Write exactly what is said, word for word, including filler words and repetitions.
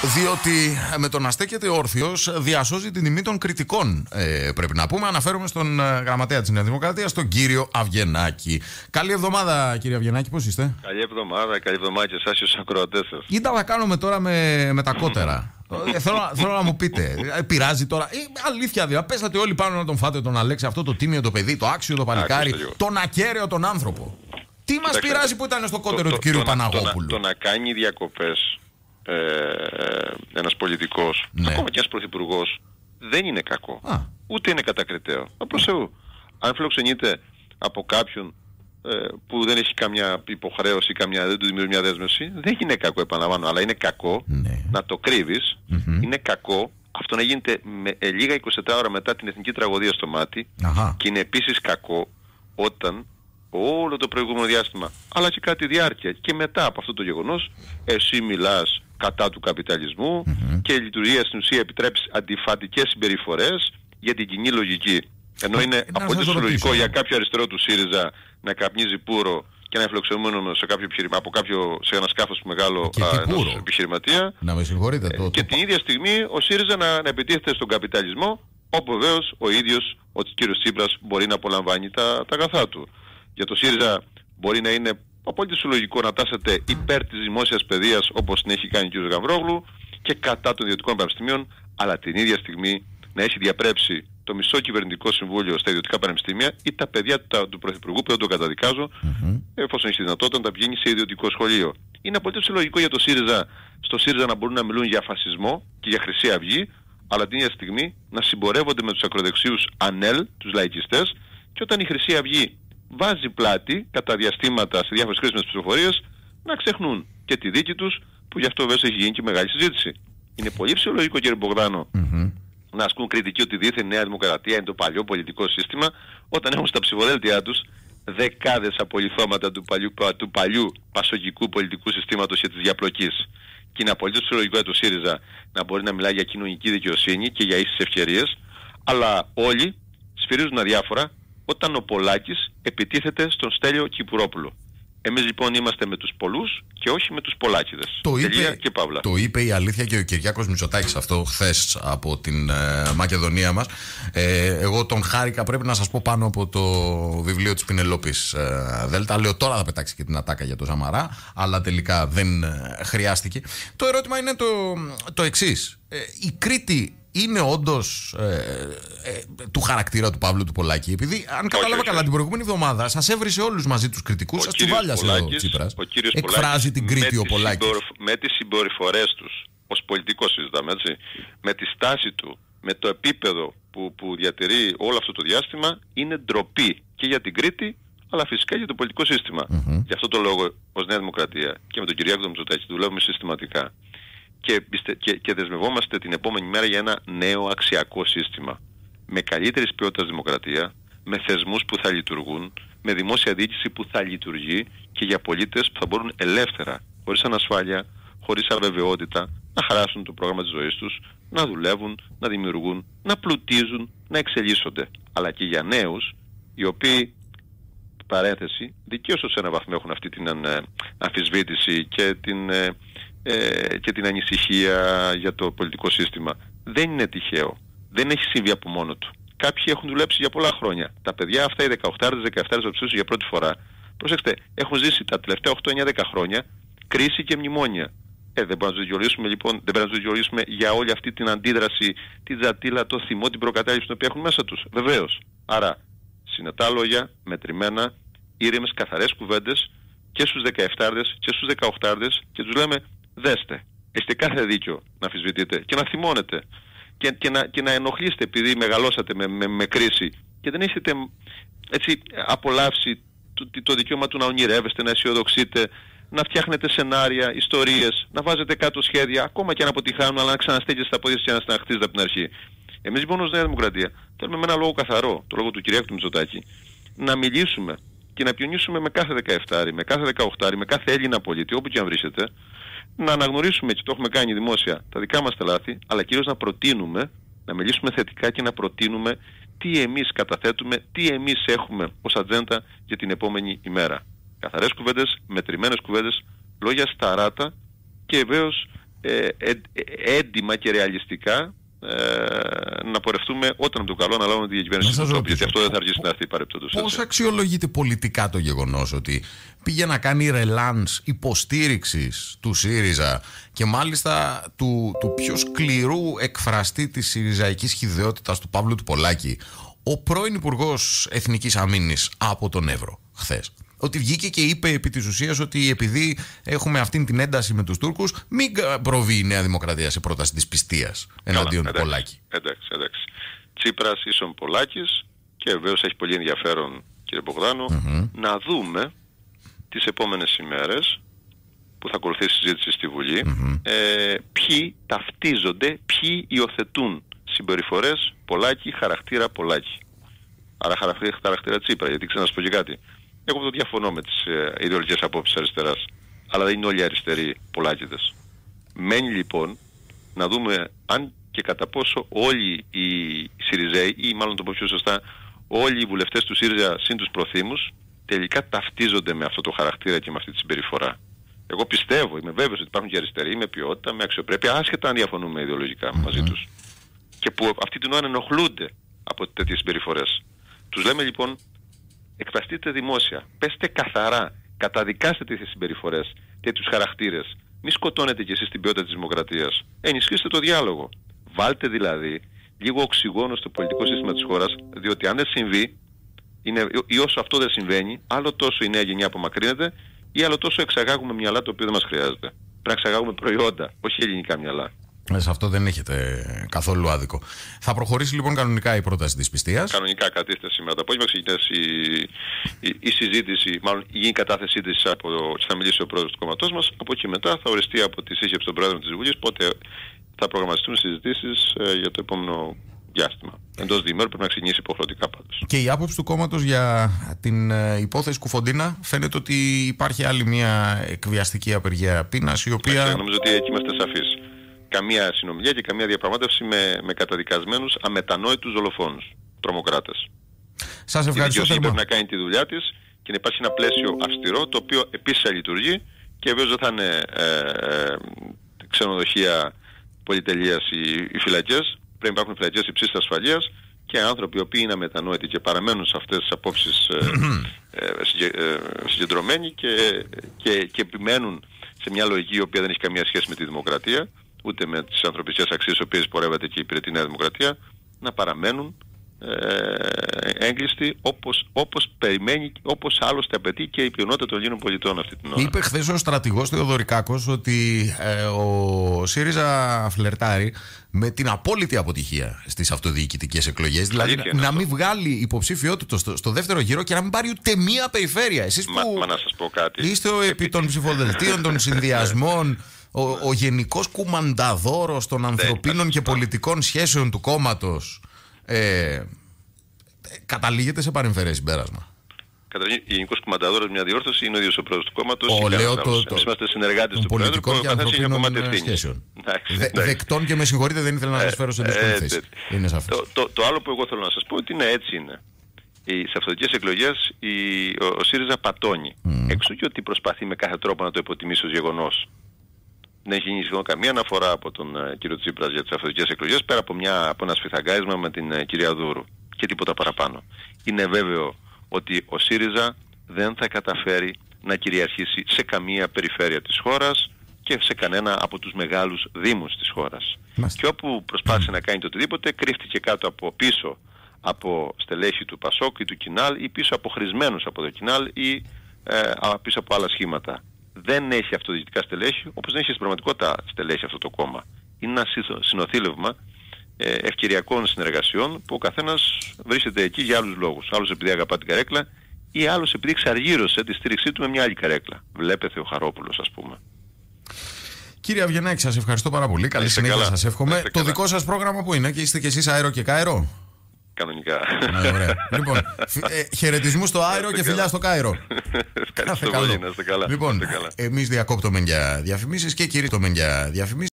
Διότι με το να στέκεται όρθιος διασώζει την τιμή των κριτικών. Ε, πρέπει να πούμε. Αναφέρομαι στον ε, γραμματέα της Νέας Δημοκρατίας, τον κύριο Αυγενάκη. Καλή εβδομάδα, κύριε Αυγενάκη, πώς είστε? Καλή εβδομάδα, καλή εβδομάδα και εσάς και στους ακροατές σας. Κοίτα, θα κάνουμε τώρα με, με τα κότερα. ε, θέλω, θέλω να μου πείτε, ε, πειράζει τώρα. Ε, αλήθεια, δηλαδή, πέσατε όλοι πάνω να τον φάτε τον Αλέξη, αυτό το τίμιο το παιδί, το άξιο το παλικάρι, τον ακέραιο τον άνθρωπο. Τι μας πειράζει που ήταν στο κότερο το, του κύριου το, Παναγόπουλου? Το, το, το να κάνει διακοπές ε, ένας πολιτικός, ναι, ακόμα και ένας πρωθυπουργός, δεν είναι κακό. Α. Ούτε είναι κατακριτέο. Απλώς Θεού. Αν φιλοξενείται από κάποιον ε, που δεν έχει καμιά υποχρέωση, καμιά, δεν του δημιουργεί μια δέσμευση, δεν είναι κακό, επαναλαμβάνω. Αλλά είναι κακό, ναι, να το κρύβεις. Mm-hmm. Είναι κακό αυτό να γίνεται με, ε, λίγα είκοσι τέσσερις ώρα μετά την εθνική τραγωδία στο μάτι. Αχα. Και είναι επίσης κακό όταν όλο το προηγούμενο διάστημα, αλλά και κατά τη διάρκεια και μετά από αυτό το γεγονός, εσύ μιλάς κατά του καπιταλισμού, mm-hmm, και η λειτουργία στην ουσία επιτρέψει αντιφατικές συμπεριφορές για την κοινή λογική. Ενώ είναι απολύτως λογικό για κάποιο αριστερό του ΣΥΡΙΖΑ να καπνίζει πουρο και να φιλοξενούμενο σε κάποιο επιχειρημα... από κάποιο... σε ένα σκάφος μεγάλο α, ενός επιχειρηματία. Να με συγχωρείτε. Το, και το... την ίδια στιγμή ο ΣΥΡΙΖΑ να, να επιτίθεται στον καπιταλισμό, όπου βεβαίως ο ίδιος ο κύριος Τσίπρας μπορεί να απολαμβάνει τα, τα αγαθά του. Για το ΣΥΡΙΖΑ μπορεί να είναι απόλυτα λογικό να τάσετε υπέρ της δημόσιας παιδείας, όπως την έχει κάνει ο κ. Γαβρόγλου, και κατά των ιδιωτικών πανεπιστημίων, αλλά την ίδια στιγμή να έχει διαπρέψει το μισό κυβερνητικό συμβούλιο στα ιδιωτικά πανεπιστήμια ή τα παιδιά του, του Πρωθυπουργού, που δεν τον καταδικάζω, mm-hmm, εφόσον έχει τη δυνατότητα να τα πηγαίνει σε ιδιωτικό σχολείο. Είναι απολύτως λογικό για το ΣΥΡΙΖΑ, στο ΣΥΡΙΖΑ να μπορούν να μιλούν για φασισμό και για Χρυσή Αυγή, αλλά την ίδια στιγμή να συμπορεύονται με τους ακροδεξιούς ΑΝΕΛ, τους λαϊκιστές, και όταν η Χρυσή Αυγή βάζει πλάτη κατά διαστήματα σε διάφορες χρήσιμες ψηφοφορίες, να ξεχνούν και τη δίκη τους, που γι' αυτό βέβαια έχει γίνει και μεγάλη συζήτηση. Είναι πολύ ψυχολογικό, κύριε Μπογδάνο, mm-hmm, να ασκούν κριτική ότι δίθεν η Νέα Δημοκρατία είναι το παλιό πολιτικό σύστημα, όταν έχουν στα ψηφοδέλτια τους δεκάδες απολυθώματα του παλιού, του παλιού πασογικού πολιτικού συστήματος και της διαπλοκής. Και είναι απολύτως ψυχολογικό για το ΣΥΡΙΖΑ να μπορεί να μιλάει για κοινωνική δικαιοσύνη και για ίσες ευκαιρίες, αλλά όλοι σφυρίζουν αδιάφορα όταν ο Πολάκης επιτίθεται στον Στέλιο Κυπουρόπουλο. Εμείς λοιπόν είμαστε με τους πολλούς και όχι με τους Πολάκηδες. Το είπε, και παύλα. Το είπε η αλήθεια και ο Κυριάκος Μητσοτάκης αυτό χθες από την ε, Μακεδονία μας. Ε, εγώ τον χάρηκα, πρέπει να σας πω, πάνω από το βιβλίο της Πινελόπης ε, Δέλτα. Λέω τώρα θα πετάξει και την ατάκα για το Σαμαρά, αλλά τελικά δεν ε, χρειάστηκε. Το ερώτημα είναι το, το εξής. Ε, η Κρήτη είναι όντως ε, ε, του χαρακτήρα του Παύλου του Πολάκη? Επειδή, αν κατάλαβα καλά, την προηγούμενη εβδομάδα σας έβρισε όλους μαζί τους κριτικούς, σας τσουβάλιασε ο Τσίπρας. Ο εκφράζει την Κρήτη ο Πολάκης. Με τις συμπεριφορές τους, ως πολιτικός συζητάμε, έτσι, με τη στάση του, με το επίπεδο που, που διατηρεί όλο αυτό το διάστημα, είναι ντροπή και για την Κρήτη, αλλά φυσικά για το πολιτικό σύστημα. Mm-hmm. Γι' αυτό το λόγο, ως Νέα Δημοκρατία και με τον Κυριάκο Μητσοτάκη δουλεύουμε συστηματικά. Και, και, και δεσμευόμαστε την επόμενη μέρα για ένα νέο αξιακό σύστημα. Με καλύτερης ποιότητας δημοκρατία, με θεσμούς που θα λειτουργούν, με δημόσια διοίκηση που θα λειτουργεί και για πολίτες που θα μπορούν ελεύθερα, χωρίς ανασφάλεια, χωρίς αβεβαιότητα, να χαράσουν το πρόγραμμα της ζωής τους, να δουλεύουν, να δημιουργούν, να πλουτίζουν, να εξελίσσονται. Αλλά και για νέους, οι οποίοι, παρένθεση, δικαίως σε ένα βαθμό έχουν αυτή την ε, αμφισβήτηση και την... Ε, Ε, και την ανησυχία για το πολιτικό σύστημα. Δεν είναι τυχαίο. Δεν έχει συμβεί από μόνο του. Κάποιοι έχουν δουλέψει για πολλά χρόνια. Τα παιδιά αυτά, οι δεκαοκτώ δεκαεπτά θα ψήσουν για πρώτη φορά. Προσέξτε, έχουν ζήσει τα τελευταία οκτώ εννιά δέκα χρόνια κρίση και μνημόνια. Ε, δεν μπορούμε να τους δικαιολογήσουμε λοιπόν, δεν πρέπει να τους δικαιολογήσουμε για όλη αυτή την αντίδραση, τη τζατήλα, το θυμό, την προκατάληψη την οποία έχουν μέσα τους. Βεβαίως. Άρα, συνετά λόγια, μετρημένα, ήρεμες, καθαρές κουβέντες και στους δεκαεπτάρδες και στους δεκαοκτάρδες, και τους λέμε: δέστε, έχετε κάθε δίκιο να αμφισβητείτε και να θυμώνετε και, και, να, και να ενοχλήσετε επειδή μεγαλώσατε με, με, με κρίση και δεν έχετε έτσι απολαύσει το, το δικαίωμα του να ονειρεύεστε, να αισιοδοξείτε, να φτιάχνετε σενάρια, ιστορίες, να βάζετε κάτω σχέδια, ακόμα και αν αποτυχάνουν, αλλά να ξαναστέκετε στα πόδια και να συναχτίζετε από την αρχή. Εμείς λοιπόν ως Νέα Δημοκρατία θέλουμε με ένα λόγο καθαρό, το λόγο του Κυριάκου του Μητσοτάκη, να μιλήσουμε και να πιονίσουμε με κάθε δεκαεπτάρι, με κάθε δεκαοκτάρι, με κάθε Έλληνα πολίτη, όπου και αν βρίσκεται, να αναγνωρίσουμε, και το έχουμε κάνει δημόσια, τα δικά μας τα λάθη, αλλά κυρίως να προτείνουμε, να μιλήσουμε θετικά και να προτείνουμε τι εμείς καταθέτουμε, τι εμείς έχουμε ως ατζέντα για την επόμενη ημέρα. Καθαρές κουβέντες, μετρημένες κουβέντες, λόγια σταράτα και βεβαίως ε, ε, έντιμα και ρεαλιστικά ε, να πορευτούμε όταν με το καλό να λάβουμε τη διακυβέρνηση του τόπου. Γιατί αυτό δεν θα αργήσει να έρθει παρεπτόντως. Πώς αξιολογείται πολιτικά το γεγονός ότι πήγε να κάνει ρελάνς υποστήριξης του ΣΥΡΙΖΑ και μάλιστα του, του πιο σκληρού εκφραστή της συριζαϊκής χυδαιότητας του Παύλου του Πολάκη, ο πρώην Υπουργός Εθνικής Αμήνης από τον Εύρο χθες? Ότι βγήκε και είπε επί της ουσίας ότι επειδή έχουμε αυτήν την ένταση με τους Τούρκους, μην προβεί η Νέα Δημοκρατία σε πρόταση της πιστείας εναντίον του Πολάκη. Εντάξει, εντάξει. Τσίπρας ίσον Πολάκης, και βεβαίως έχει πολύ ενδιαφέρον, κύριε Μπογδάνο, mm-hmm. να δούμε τις επόμενες ημέρες που θα ακολουθήσει η συζήτηση στη Βουλή, mm-hmm. ε, ποιοι ταυτίζονται, ποιοι υιοθετούν συμπεριφορές Πολάκη, χαρακτήρα Πολάκη. Άρα χαρακτήρα, χαρακτήρα Τσίπρα, γιατί ξέρω να σας πω και κάτι. Εγώ το διαφωνώ με τις ε, ιδεολογικές απόψεις αριστεράς, αλλά δεν είναι όλοι αριστεροί Πολάκηδες. Μένει λοιπόν να δούμε αν και κατά πόσο όλοι οι ΣΥΡΙΖΑΙ, ή μάλλον το πω πιο σωστά, όλοι οι βουλευτές του ΣΥΡΙΖΑ συν τους προθήμους, τελικά ταυτίζονται με αυτό το χαρακτήρα και με αυτή τη συμπεριφορά. Εγώ πιστεύω, είμαι βέβαιος ότι υπάρχουν και αριστεροί με ποιότητα, με αξιοπρέπεια, άσχετα αν διαφωνούμε ιδεολογικά mm-hmm. μαζί τους. Και που αυτή την ώρα ενοχλούνται από τέτοιες συμπεριφορές. Τους λέμε λοιπόν, εκφραστείτε δημόσια, πέστε καθαρά, καταδικάστε τέτοιες συμπεριφορές, τέτοιους χαρακτήρες. Μη σκοτώνετε κι εσείς την ποιότητα της δημοκρατίας. Ενισχύστε το διάλογο. Βάλτε δηλαδή λίγο οξυγόνο στο πολιτικό σύστημα της χώρας, διότι αν δεν συμβεί, είναι, ή όσο αυτό δεν συμβαίνει, άλλο τόσο η νέα γενιά απομακρύνεται, ή άλλο τόσο εξαγάγουμε μυαλά το οποίο δεν μας χρειάζεται. Πρέπει να εξαγάγουμε προϊόντα, όχι ελληνικά μυαλά. Σε αυτό δεν έχετε καθόλου άδικο. Θα προχωρήσει λοιπόν κανονικά η πρόταση της πιστείας. Κανονικά κατήθεση σήμερα το απόγευμα, ξεκινήσει η, η, η συζήτηση, μάλλον η κατάθεσή της από θα μιλήσει ο πρόεδρος του κόμματός μας. Από εκεί μετά θα οριστεί από τη σύσκεψη των πρόεδρων της Βουλής πότε θα προγραμματιστούν συζητήσεις ε, για το επόμενο διάστημα. Εντός διημέρου πρέπει να ξεκινήσει υποχρεωτικά πάντως. Και η άποψη του κόμματος για την ε, υπόθεση Κουφοντίνα, φαίνεται ότι υπάρχει άλλη μια εκβιαστική απεργία πείνας, η οποία. Άξε, νομίζω ότι εκεί είμαστε σαφείς. Καμία συνομιλία και καμία διαπραγμάτευση με, με καταδικασμένους αμετανόητους δολοφόνους, τρομοκράτες. Σας ευχαριστώ. Η δικαιοσύνη πρέπει να κάνει τη δουλειά της και να υπάρχει ένα πλαίσιο αυστηρό, το οποίο επίσης θα λειτουργεί και βέβαια δεν θα είναι ε, ε, ξενοδοχεία πολυτελείας οι, οι φυλακές. Πρέπει να υπάρχουν φυλακές υψής ασφαλείας και άνθρωποι οι οποίοι είναι αμετανόητοι και παραμένουν σε αυτές τις απόψεις ε, ε, ε, συγκεντρωμένοι και, και, και επιμένουν σε μια λογική η οποία δεν έχει καμία σχέση με τη δημοκρατία, ούτε με τις ανθρωπιστικές αξίες τις οποίες πορεύεται και υπηρετεί η Νέα Δημοκρατία, να παραμένουν ε, έγκλειστοι όπως, όπως περιμένει, όπως άλλωστε απαιτεί και η πλειονότητα των Ελλήνων πολιτών αυτή την ώρα. Είπε χθες ο στρατηγός Θεοδωρικάκος ότι ε, ο ΣΥΡΙΖΑ φλερτάρει με την απόλυτη αποτυχία στις αυτοδιοικητικές εκλογές. Δηλαδή να, να μην βγάλει υποψήφιό του στο, στο δεύτερο γύρο και να μην πάρει ούτε μία περιφέρεια. Εσείς μα, που μα να σας πω κάτι. Είστε ο, επί των ψηφοδελτίων, των συνδυασμών, ο, ο γενικός κουμανταδόρος των ανθρωπίνων και πολιτικών σχέσεων του κόμματος, ε, καταλήγεται σε παρεμφερές συμπέρασμα. Καταρχήν, γενικός κουμανταδόρος, μια διόρθωση, είναι ο ίδιος ο πρόεδρος του κόμματος. Ο, λέω το, το, εμείς είμαστε συνεργάτες του πρόεδρου και ανθρωπίνων σχέσεων. Δε, δεκτών και με συγχωρείτε, δεν ήθελα να σας φέρω σε δύσκολη θέση. Είναι σαφές. Το, το, το άλλο που εγώ θέλω να σας πω ότι είναι έτσι είναι. Οι, σε αυτοδικές εκλογές η, ο, ο ΣΥΡΙΖΑ πατώνει. Mm. Έξω και ότι προσπαθεί με κάθε τρόπο να το υποτιμήσει ως γεγονός. Δεν έχει γίνει σχεδόν καμία αναφορά από τον uh, κύριο Τσίπρα για τις αυτοδικές εκλογές, πέρα από, μια, από ένα σφιθαγκάρισμα με την uh, κυρία Δούρου. Και τίποτα παραπάνω. Είναι βέβαιο ότι ο ΣΥΡΙΖΑ δεν θα καταφέρει να κυριαρχήσει σε καμία περιφέρεια της χώρας και σε κανένα από τους μεγάλους δήμους της χώρας. Μάστε. Και όπου προσπάθησε να κάνει το οτιδήποτε, κρύφτηκε κάτω από πίσω από στελέχη του Πασόκ ή του Κινάλ ή πίσω από χρησμένους από το Κινάλ ή ε, πίσω από άλλα σχήματα. Δεν έχει αυτοδιοικητικά στελέχη, όπως δεν έχει στην πραγματικότητα στελέχη αυτό το κόμμα. Είναι ένα συνοθήλευμα ευκαιριακών συνεργασιών που ο καθένας βρίσκεται εκεί για άλλους λόγους. Άλλος επειδή αγαπά την καρέκλα ή άλλος επειδή εξαργύρωσε τη στήριξή του με μια άλλη καρέκλα. Βλέπετε ο Χαρόπουλος, ας πούμε. Κύριε Αβγενάκη, σας ευχαριστώ πάρα πολύ. Καλή συνέχεια σας εύχομαι. Το δικό σας πρόγραμμα που είναι και είστε κι εσείς Άιρο και Κάιρο? Κανονικά. Ναι, ωραία. Λοιπόν, ε, χαιρετισμού στο Άιρο και φιλιά στο Κάιρο. Ευχαριστώ πολύ, να είστε καλά. Λοιπόν, εμείς διακόπτουμε για διαφημίσεις και κηρύττουμε για διαφημίσεις.